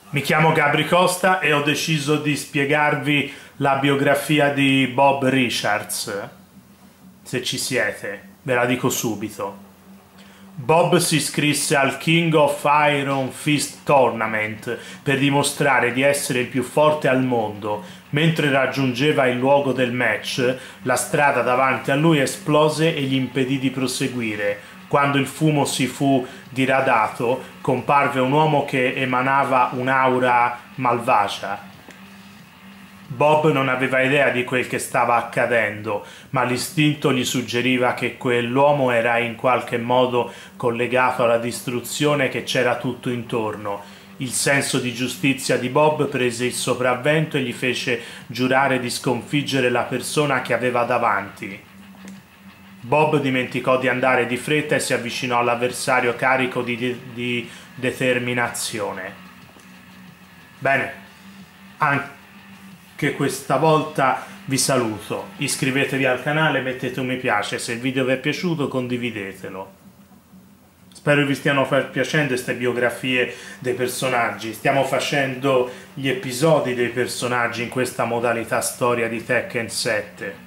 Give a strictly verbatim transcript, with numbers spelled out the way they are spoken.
Mi chiamo Gabri Costa e ho deciso di spiegarvi la biografia di Bob Richards. Se ci siete, ve la dico subito. Bob si iscrisse al King of Iron Fist Tournament per dimostrare di essere il più forte al mondo. Mentre raggiungeva il luogo del match, la strada davanti a lui esplose e gli impedì di proseguire. Quando il fumo si fu diradato, comparve un uomo che emanava un'aura malvagia. Bob non aveva idea di quel che stava accadendo, ma l'istinto gli suggeriva che quell'uomo era in qualche modo collegato alla distruzione che c'era tutto intorno. Il senso di giustizia di Bob prese il sopravvento e gli fece giurare di sconfiggere la persona che aveva davanti. Bob dimenticò di andare di fretta e si avvicinò all'avversario carico di, de di determinazione. Bene, anche questa volta vi saluto. Iscrivetevi al canale, mettete un mi piace, se il video vi è piaciuto condividetelo. Spero vi stiano piacendo queste biografie dei personaggi. Stiamo facendo gli episodi dei personaggi in questa modalità storia di Tekken sette.